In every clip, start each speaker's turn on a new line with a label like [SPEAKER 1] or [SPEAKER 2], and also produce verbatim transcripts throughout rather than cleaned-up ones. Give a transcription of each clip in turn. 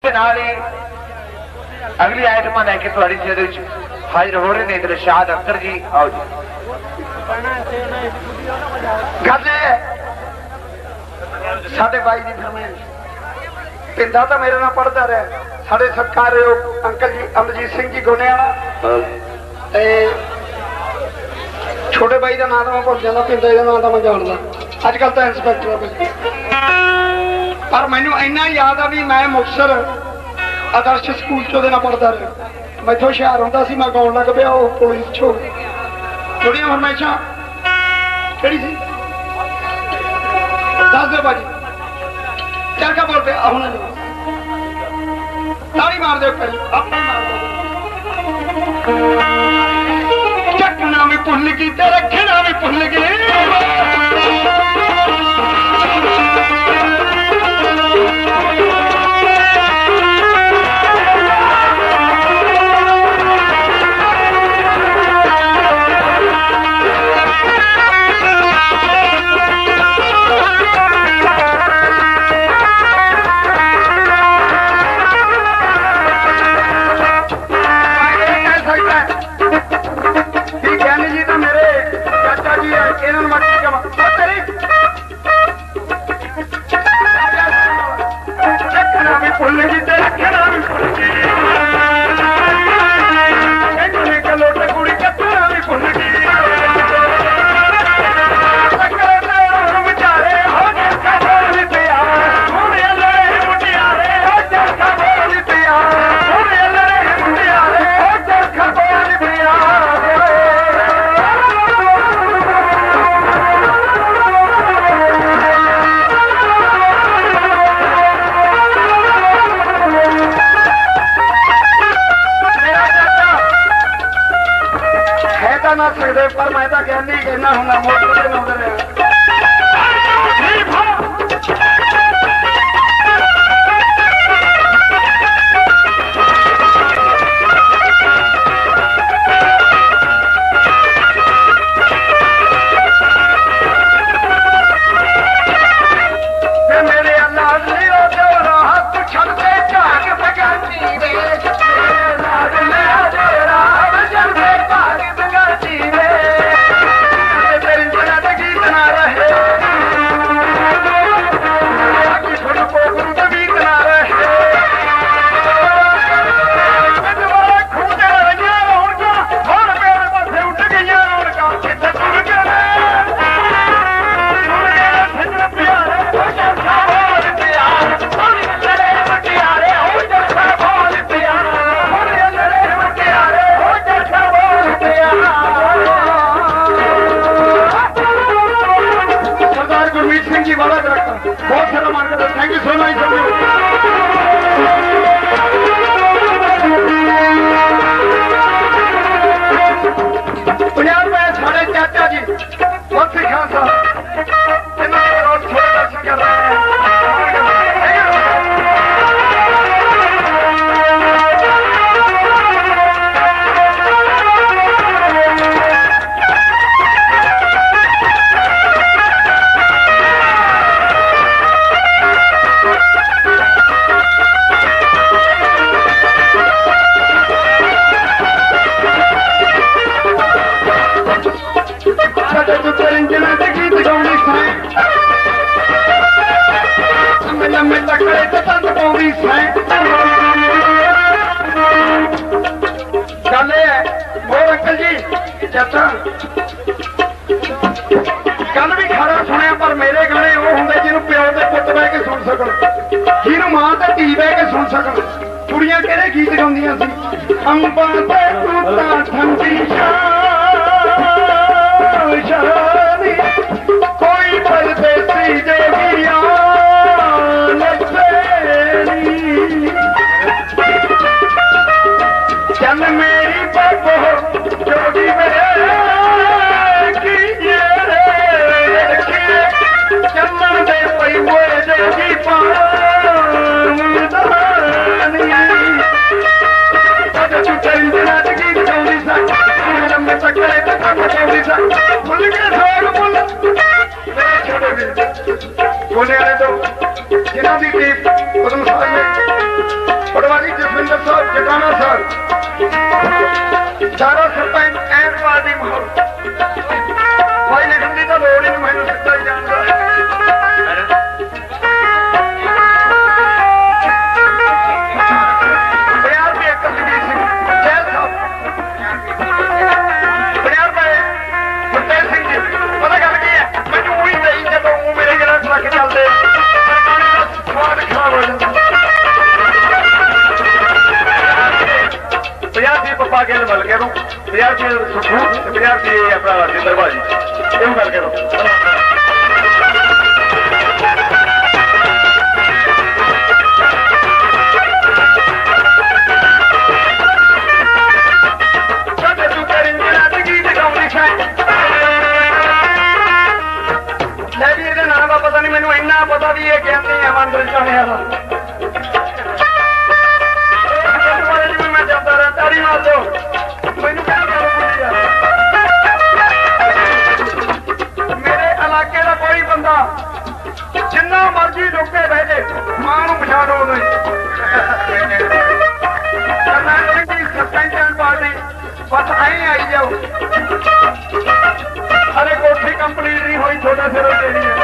[SPEAKER 1] उसके नाल ही अगली आइटम लैके थोड़ी सेवा विच हाजिर हो रहे हैं दिलशाद अख्तर जी। आओ जी।
[SPEAKER 2] गल साडे भाई जी फरमाइश पिंदा तो मेरे नाल पढ़ता रहा साडे सत्कारयोग अंकल जी अमरजीत सिंह जी गोनेवाला ते छोटे भाई का नाम तो मैं भुल जाता पिंदा का नाम तो मैं जानता अजकल तो इंस्पैक्टर पर मैनू इन्ना याद आ भी मैं मुक्तसर आदर्श स्कूल चो देना पढ़ता रहा मैं इतों हुशियार होंदा सी मैं गाउन लग पिया वो पुलिस चो थोड़िया फरमाइशां केड़ी सी दस दो भाजी चल क्या बोल पे हुण ताली मार दो पहले अपने मार दो चखना भी भुल गई ते रखना भी भुल गई पर मैं तो कहनी कहना हूं मोटर से नौकर मेरे अल्लाह बहुत सारा मार्केट है। Thank you so much. Punjab में साढ़े चाचा जी बहुत सी खान साहब जिन्होंने रोज थोड़े दर्शन कर रहे हैं। गल और अंकल जी चाचा कल भी खरा सुनिया पर मेरे गाने वो होंगे जिन्होंने प्यो के पुत बह के सुन सकन, जिन्होंने मां ते धी बह के सुन सकन। कुड़ियां किहड़े गीत गाउंदियां सी अंबां ते तूतां ठंडी शानी कोई परदेसी देवियां चल मेरी बाबो जोड़ी मेरे चलन दे पई मोए देवी पानी तू चंदना गीत गाउंदी सा लम्बे तकड़े तक गाउंदी सा भुल के साग भुल मेरे छोटे भी बोले वाले तो जिन्हों की टीप उदम साहब ने साहब जटाना सर चारों सरपंच एन पार्टी माहौल भाई लिखन की तो लोड़ ही नहीं मैंने सिद्धा ही जानता बयार भी एक कलगीर सिंह जैल साहब बयार भाई गुरतेज सिंह जी पता गल की है मैंने वही नहीं जब वो मेरे गिलास रख चलते स्वाद खराब हो जाता ਪੰਜਾਹ ਪਪਾ ਕੇ ਮਲ ਕੇ ਨੂੰ ਪੰਜਾਹ ਦੀ ਸੁਖੂ ਪੰਜਾਹ ਦੀ ਆਪਣਾ ਜਿੰਦਰ ਬਾਜੀ ਇਹੋ ਗੱਲ ਕਰੋ ਸਾਡੇ ਤੂੰ ਕਰਿੰਜਣਾ ਤੇ ਗੀਤ ਗਾਉਂਦੀ ਹੈ ਲੈ ਵੀ ਇਹਦਾ ਨਾਮ ਦਾ ਪਤਾ ਨਹੀਂ ਮੈਨੂੰ ਇੰਨਾ ਪਤਾ ਵੀ ਇਹ ਕਹਿੰਦੇ ਆ ਮੰਦਰ ਚਾਹਿਆ ਦਾ तारी मार दो मैनू क्या मेरे इलाके का कोई बंदा जिन्ना मर्जी रुके बह जाए मां नूं पछाणो सरपंच पार्टी बस आई आई जाओ अरे कोठी कंप्लीट नहीं हुई छोटा सिरों देनी है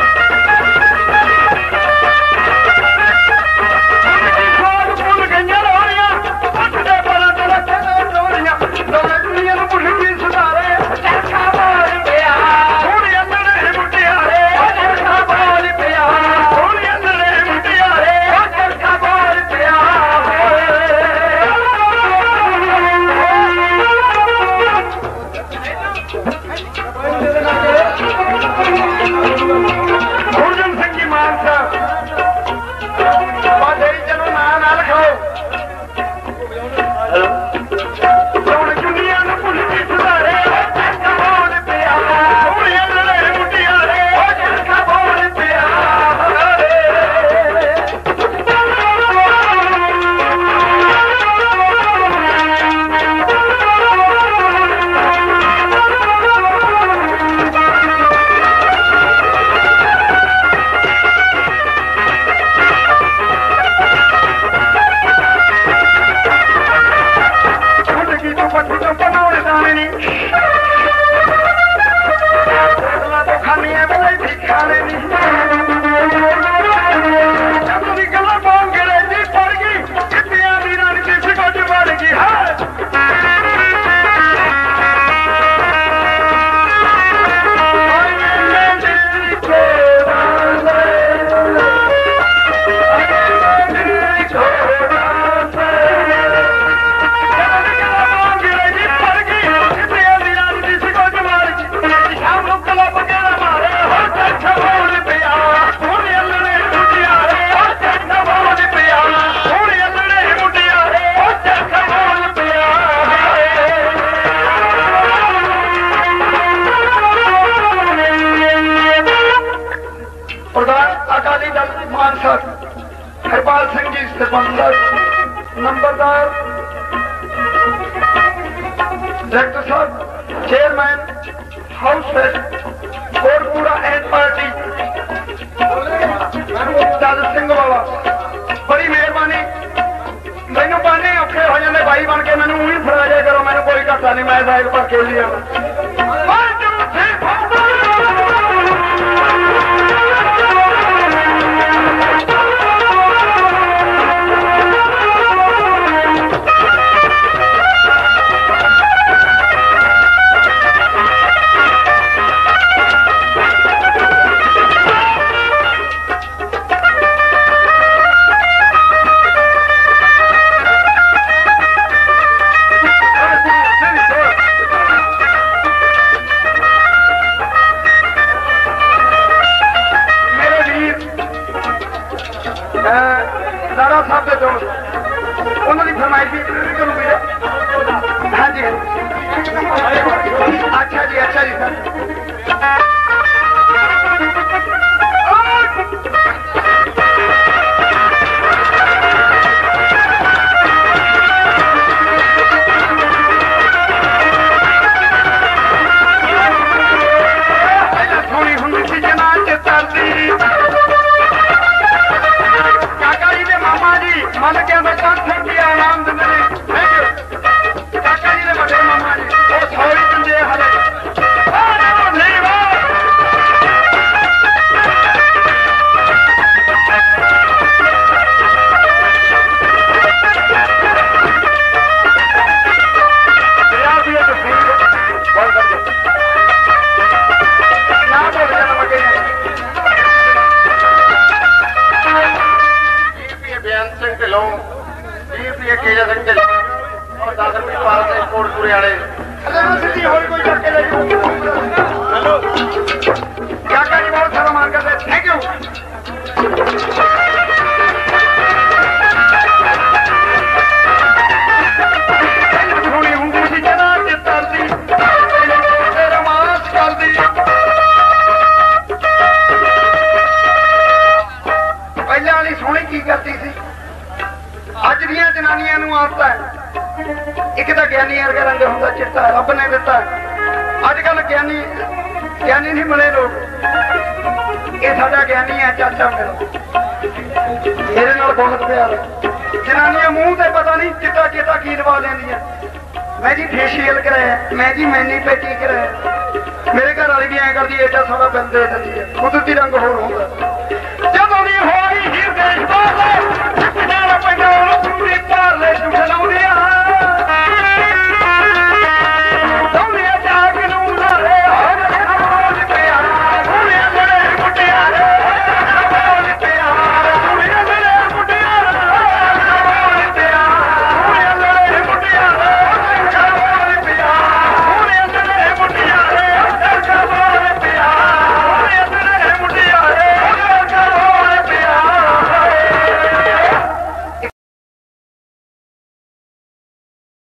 [SPEAKER 2] हरपाल सिंह जी सिकंदर नंबरदार डायरेक्टर साहब chairman house Kotpura and party Dad Singh वाला बड़ी मेहरबानी मैनू पाने औखे हो जाते भाई बन के मैनू ही फड़ा जाए करो मैनू कोई घाटा नहीं मैं साइड पर खेल लिया हाँ जी अच्छा जी अच्छा जी सर सोनी हुंदी सी जना चितरदी काका जी ने मामा जी मन के अंदर कंठ किया नाम ਨੌ ਵੀਹ ਰੁਪਏ ਕੇਜਾ ਸਿੰਘ ਦੇ ਔਰ ਦਸ ਰੁਪਏ ਪਾਲ ਦੇ ਕੋਟਪੁਰੇ ਵਾਲੇ ਅਲੇ ਸਿੱਧੀ ਹੋਈ ਕੋਈ ਚੱਕ ਕੇ ਲੈ ਜਾਓ ਹੈਲੋ ਕਾਕਾ ਜੀ ਬਹੁਤ ਸਾਰਾ ਮਾਰ ਕਰਦੇ ਥੈਂਕ ਯੂ ਸੋਹਣੀ ਹੁੰਦੀ ਸੀ ਜਨਾ ਤੇ ਤਰਦੀ ਤੇਰਾ ਮਾਸ ਕਰਦੀ ਪਹਿਲਾਂ ਵਾਲੀ ਸੋਹਣੀ ਕੀ ਕਰਦੀ ਸੀ ਅੱਜ ਦੀਆਂ ਜਨਾਨੀਆਂ ਨੂੰ ਆਦਤ ਹੈ ਇੱਕ ਤਾਂ ਗਿਆਨੀ ਵਰਗਾ ਰੰਗ ਹੁੰਦਾ ਚਿੱਟਾ ਰੱਬ ਨੇ ਦਿੱਤਾ ਅੱਜ ਕੱਲ ਗਿਆਨੀ ਗਿਆਨੀ ਨਹੀਂ ਮਿਲੇ ਲੋਕ ਇਹ ਸਾਡਾ ਗਿਆਨੀ ਹੈ ਚਾਚਾ ਮੇਰਾ ਮੇਰੇ ਨਾਲ ਬਹੁਤ ਪਿਆਰ ਹੈ ਜਨਾਨੀਆਂ ਮੂੰਹ ਤੇ ਪਤਾ ਨਹੀਂ ਚਿੱਟਾ ਚਿੱਟਾ ਕੀ ਲਵਾ ਲੈਂਦੀਆਂ ਮੈਂ ਜੀ ਫੇਸ਼ੀਅਲ ਕਰਾਇਆ ਮੈਂ ਜੀ ਮੈਨੀ ਪੈਟੀ ਕਰਾਇਆ ਮੇਰੇ ਘਰ ਵਾਲੀ ਵੀ ਐਂ ਕਰਦੀ ਏਡਾ ਸਾਰਾ ਬਿੱਲ ਦੇ ਦਿੰਦੀ ਹੈ ਕੁਦਰਤੀ ਰੰਗ ਹੋਰ ਹੁੰਦਾ ਜਦੋਂ ਦੀ ਹੋਈ ਹੀਰ ਦੇਸ਼ ਬਾਹਰ